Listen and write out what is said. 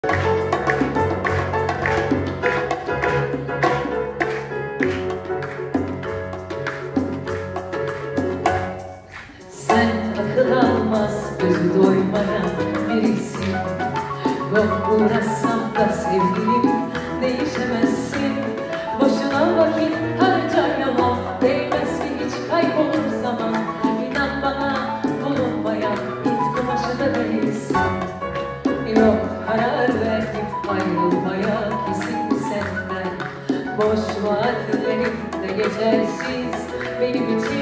Sen akıl almaz, gözü doymayan birisin. Yok uğraşsam da sevgilim, değişemezsin. Boşuna vakit harcayamam, değmez ki hiç kaybolur zaman. İnan bana, bulunmayan it kumaşı da değilsin. Yok, karar verdim ayrılmaya, kesin senden. Boş vaatlerim de geçersiz benim için.